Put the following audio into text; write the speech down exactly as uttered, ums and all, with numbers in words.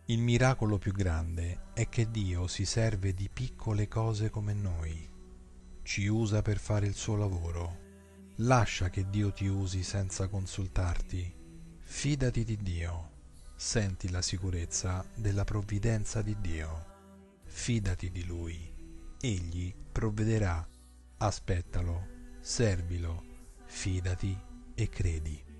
Il miracolo più grande è che Dio si serve di piccole cose come noi, ci usa per fare il suo lavoro. Lascia che Dio ti usi senza consultarti. Fidati di Dio. Senti la sicurezza della provvidenza di Dio. Fidati di Lui. Egli provvederà. Aspettalo, servilo, fidati e credi.